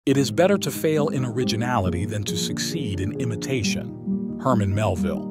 It is better to fail in originality than to succeed in imitation. Herman Melville.